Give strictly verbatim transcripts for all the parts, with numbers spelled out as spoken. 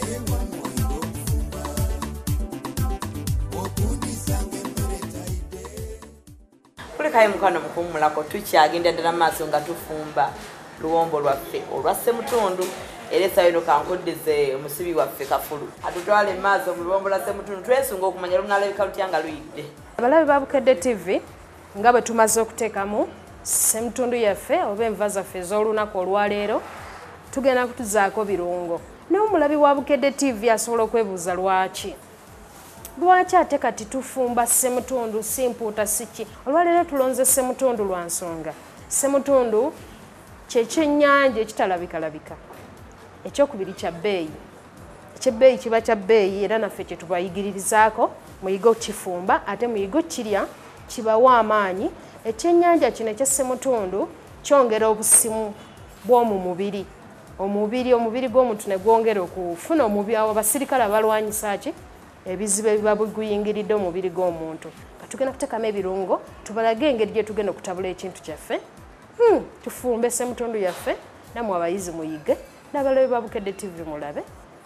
Kulekayo mukano mukumulako tukyagenda ddala maaso nga tufumba luwombo lwaffe olwa ssemutundu era essaawa eno kankuddeze omusibi waffe Kafulu atutwale maaso mu luwombo lwa ssemutundu twesunga okumanya lunaalabika lutya nga luyidde. Abalabi ba Bukedde T V nga bwe tumaze okuteekamu ssemutundu yaffe oba enva zaffe ez'olunaku olwaleero tugenda kutuzaako birungo. N'omulabi wa Bukedde T V asobola okwebuuza lwaki lwaki ate kati tufumba ssemutundu simpuuta siki. Olwaleero tulonze ssemutundu lwa nsonga ssemutundu ky'ekyennyanja ekitalabikalabika, eky'okubiri kya bbeeyi, eky'ebbeeyi kiba kya bbeeyi era naffe kye tubayigiririzaako muyiga okukifumba ate muyiga okukirya kibawa amaanyi. Ekyennyanja kino ekya ssemutundu kyongera obusimo bw'omu mubiri omubiri omubiri gw'omuntu ne gwongera okufuna omubiri abo basirikale abalwanyisa ki ebizibu ebiba biguyingiridde omubiri gw'omuntu. Katugenda kuteekamu ebirungo tubalage engeri gye tugenda okutabula ekintu kyaffe. Hmm, tufumbe ssemutundu yaffe namwe abayizi muyige n'abalabi ba Bukedde T V mulabe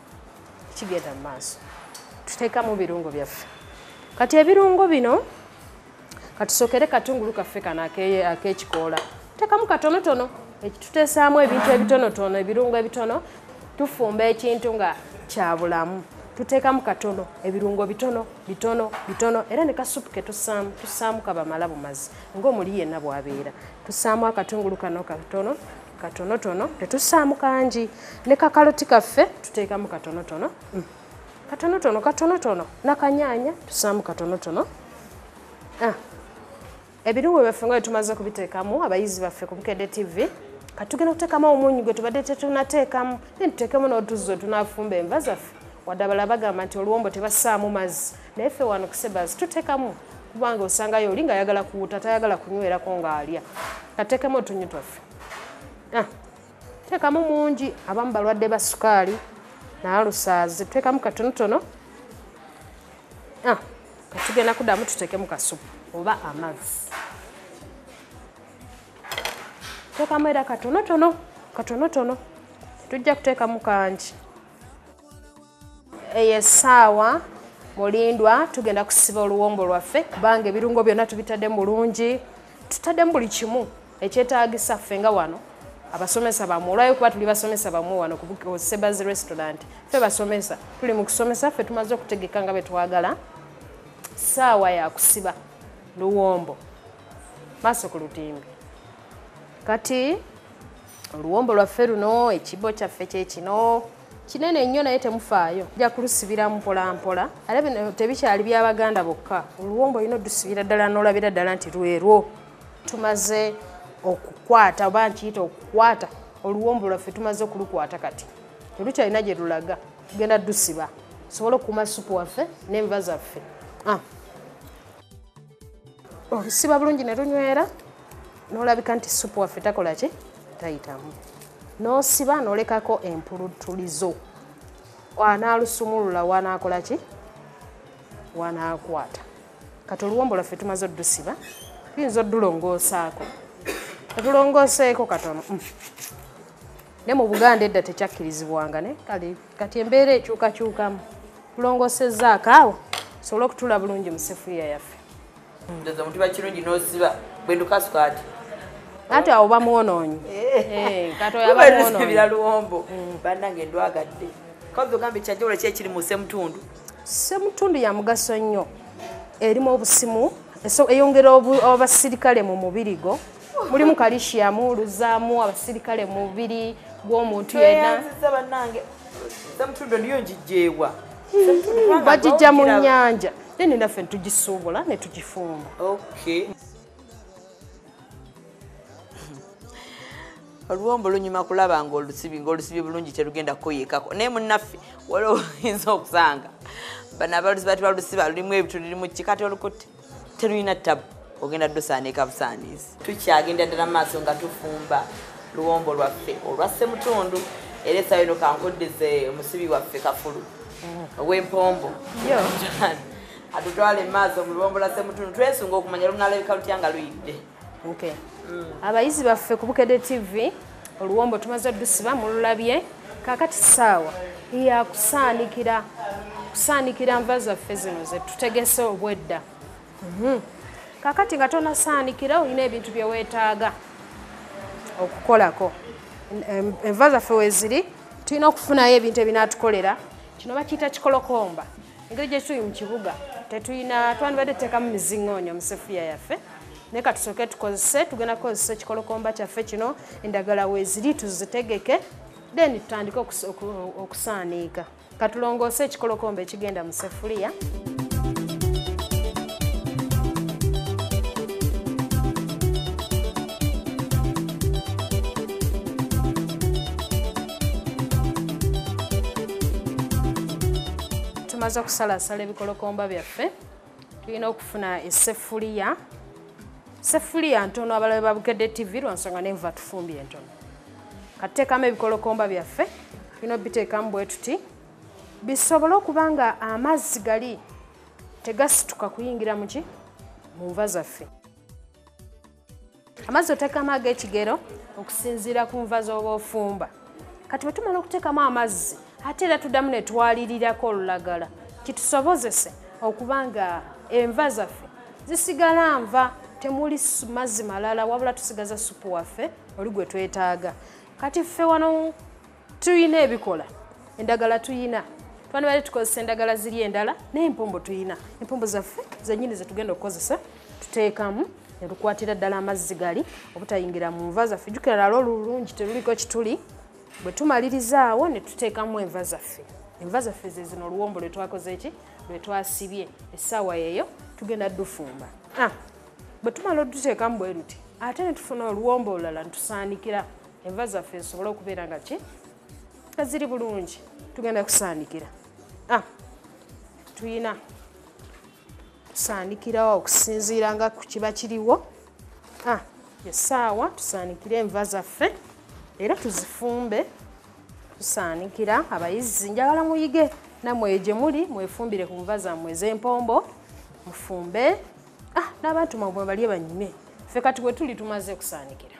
kigenda mu maaso. Tuteekamu birungo byaffe. Kati ebirungo bino katusookere katungulu kaffe kano ak'ekikoola tuteekamu katonotono tuteesaamu ebintu ebitonotono ebirungo ebitono tufumba ekintu nga kya bulamu. Tuteekamu katono ebirungo bitono bitono bitono era ne kasupu ke tusaamu tusaamu kabamala bumazi ng'omuli yenna bw'abeera. Tusaamu akatungulu kano katono katonotono tetusaamu kangi ne kakaloti kaffe tuteekamu katonotono mm. katonotono katonotono n'akanyaanya tusaamu katonotono. Ah. Ebirungo byaffe nga tumaze kubiteekamu abayizi baffe ku Bukedde T V katugenda kuteekamu omunnyo gwe tubadde tetunateekamu then tuteekemu n'otuzzo tunaafumba enva zaffe wadde abalala bagamba nti oluwombo tebassaamu mazzi naye ffe wano ku Sebazi tuteekamu kubanga osangayo oli ng'ayagala kuwuta tayagala kunywerako ng'alya. Kateekemu otunnyo twaffe. Ah, teekamu mungi abamu balwadde ba sukaali n'alusaazi tuteekamu katonotono. Ah, katugenda kuddamu tuteekemu kasupu oba amazzi. Tuteekamu era katonotono katonotono tujja kuteekamu kangi. Eyo essaawa mulindwa tugenda kusiba oluwombo lwaffe kubanga ebirungo byonna tubitadde bulungi tutadde buli kimu ekyetaagisa ffe nga wano abasomesa bamwe olwayo kuba tuli basomesa bamwe wano ku Sebazi restaurant ffe basomesa tuli mu kusomesa ffe tumaze okutegeka nga bwe twagala ssaawa ya kusiba luwombo maaso ku lutimbi. Kati oluwombo lwaffe luno ekibbo kyaffe kyekino kinene nnyo naye temufaayo ja kulusibira mpola mpola era bino tebikyali by'Abaganda bokka oluwombo olina oddusibira ddala n'olabira ddala nti lwerwo. Tumaze okukwata oba nkiyita okukwata oluwombo lwaffe tumaze okulukwata kati terukyalina gye lulaga tugenda ddusiba tusobole okukuuma supu waffe n'enva zaffe. Ah. Olusiba bulungi ne lunywera n'olabika nti supu waffe takola ki tayitamu n'osiba n'olekako empulutulizo wanaalusumulula wanaakola ki wanaakwata. Kati oluwombo lwaffe tumaze oddusiba tuyinza oddulongoosaako tetulongooseeko katono mm. ne mu Buganda edda tekyakkirizibwanga ne kale kati embeera ekyukakyukamu tulongoosezzaako awo tusobole okutula bulungi mu sefuriya yaffe. Ndoza omuntu bakirungi n'osiba bwendukasuka ati ate awo bamwonoonyi kati oyo abamwonoonyi luwombo bannange ndwagadde kazi ogambe ekyanjawulo ki ekiri mu ssemutundu. Ssemutundu ya mugaso nnyo erimu obusimu eyongera abasirikale mu mubiri go mulimu kalishiyamu luzaamu abasirikale mu mubiri gw'omuntu yenna. Bannange ssemutundu ndiyo njijjeebwa bagijja mu nnyanja nene naffe tugisuubula ne tugifumba. Okay. Oluwombo lunyuma kulaba nga olusibi ng'olusibi bulungi terugenda kukoyekako naye munnaffe waliwo oyinza okusanga bano abalusiba tibalusiba lulimu ebitu lulimu kikati olukutte terulina ttabu ogenda ddusaanika busaanizi. Tukyagenda ddala mu maaso nga tufumba luwombo lwaffe olwa ssemutundu era essaawa eno kankuddeze omusibi waffe Kafulu ow'empombo atutwale maaso mu luwombo lwa ssemutundu twesunga okumanya lunaalabika lutya nga luyidde. Okay. Mm. Abayizi baffe ku Bukedde T V oluwombo tumaze oddusiba mululabye kakati ssaawa ya kusaanikira kusaanikira nva zaffe zino ze tutegese obwedda. Kakati nga tonasaanikira olina ebintu bye weetaaga okukolako. Enva zaffe weziri tulina okufunayo ebintu ebinaatukolera. Kino bakiyita kikolokomba. Engeri gye tuli mu kibuga tetulina twandibadde tuteekamu mizingoonyo mu sefuliya yaffe. Naye ka tusooke tukozese tugenda kukozesa ekikolokomba kyaffe kino endagala weeziri tuzitegeke then tutandike okusaaniika. Katulongoose ekikolokomba ekigenda mu sefuliya. Tumaze okusalasala ebikolokomba byaffe tulina okufuna essefuliya. Sefuliya ntono abalabe ba Bukedde T V lwansonga n'enva tufumbye entono. Katuteekamu ebikolokomba byaffe tulina obiteekamu bwe tuti bisobole okuba nga amazzi gali tegasituka kuyingira mu ki mu nva zaffe. Amazzi oteekamu ag'ekigero okusinziira ku nva z'oba ofumba. Kati bwe tumala okuteekamu amazzi ate era tuddamu ne twalirirako olulagala kitusobozese okuba nga enva zaffe zisigala nva temuli mazzi malala wabula tusigaza supu waffe oli gwe twetaaga. Kati ffe wano tuyina ebikola endagala tuyina twandibadde tukozesa endagala ziri endala n'empombo tuyina empombo zaffe zennyini ze tugenda okukozesa tuteekamu ne tukwatira ddala amazzi gali obutayingira mu nva zaffe. Jjukira nalwo olulungi teruliko kituli. Bwe tumalirizaawo ne tuteekamu enva zaffe. Enva zaffe ze zino oluwombo lwe twakoze eki lwe twasibye essaawa eyo tugenda dufumba. Ah, bwe tumala oduteekamu bwe ruti ate ne tufuna oluwombo olulala ntusaanikira enva zaffe zisobole okubeera nga ki nga ziri bulungi tugenda kusaanikira. Ah, tuyina kusaanikirawo okusinziira nga ku kiba kiriwo. Ah, essaawa tusaanikire enva zaffe era tuzifumbe tusaanikira. Abayizi njagala muyige nammwe gye muli mwefumbire ku nva zammwe ez'empombo mufumbe. Ah, n'abantu mwabwe balye banyime. Ffe kati bwe tuli tumaze kusaanikira.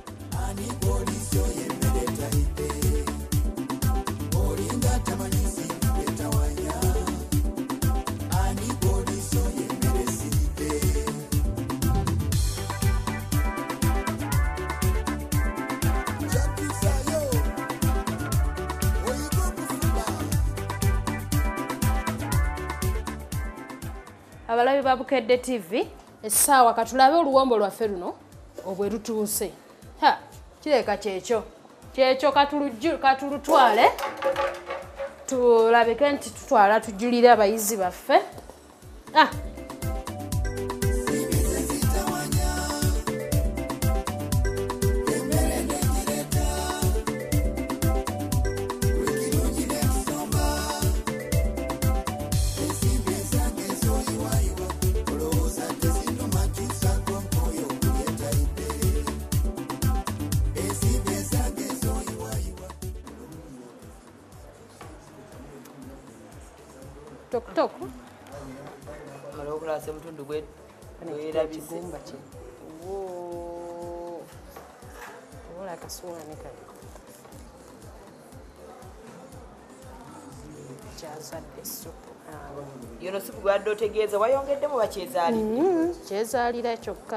Abalabi ba Bukedde T V essaawa katulabe oluwombo lwaffe luno obwe lutuuse. Ha, kireka kyekyo kyekyo katulutwale tulabike nti tutwala tujulire abayizi baffe. Ah, tok tok. Malo kula ssemutundu bwe weerabise. Woo. Ola kasuwani kali. Kyazadde supu. Yono supu gwadde otegeeza wayongeddemu bakyezaalidde. Kyezaalira kyokka.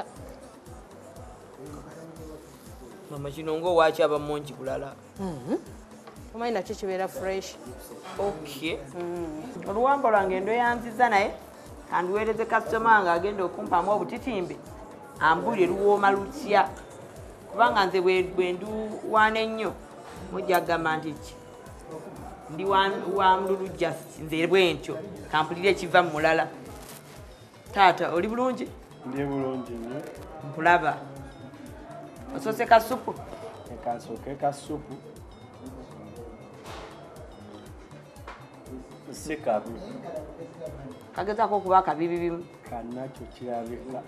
Mama kino ng'owaaki abamungi bulala. Omanyi nakyo kibeera fresh. Okay. Oluwambo lwange ndoyanziza naye kandiweereze kasitoma nga agenda okumpamu obutitimbe ambulire luwooma lutya kubanga nze bwe nduwaana ennyo mujja kugamba nti ki ndi wa mlulujja nze bwe ntyo kampulire ekiva mu mulala. Taata oli bulungi? Ndi bulungi nnyo. Nkulaba. Osoose ka supu? Ekasooke ka supu. Sikabi. Kagezaako okuba akabibi bimu. Kanakyo kirabika.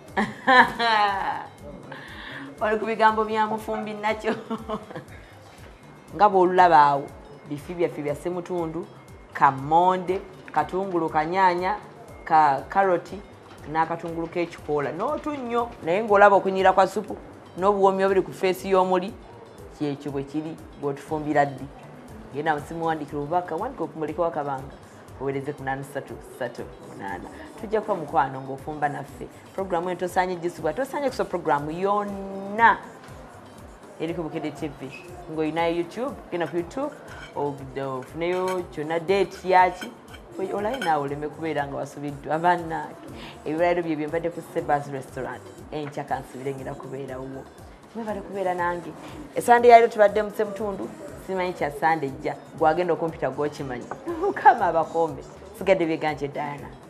Oli ku bigambo bya mufumbi nakyo. Nga bw'olulaba awo bifi byaffe bya ssemutundu, kammonde, katungulu kanyaanya, ka karoti n'akatungulu k'ekikoola n'otunnyo naye ng'olaba okunyira kwa supu n'obuwomi obuli ku feesi y'omuli kyekyo bwe kiri bw'otufumbira ddi genda musimuwandikira obubaka wandika okumuliko wakabanga owereze ku munana ssatu ssatu munana tujja kuba mukwano ng'ofumba naffe programu eno tosaanye gisibwa tosaanye kusa programu yonna eri ku Bukedde T V ng'olinayo YouTube genda ku YouTube ofuneyo kyonna date yaki olabe naawe oleme kubeera nga wasubiddwa bannaake ebirayiro bye byembadde ku Sebas restaurant enkya kansubire ngenda kubeerawo mwebale kubeera nange esande yaliro tubadde mu ssemutundu simanyi kya sande ejja gwagenda okumpita gwokimanyi mukama abakombe sigadde byeganje Diana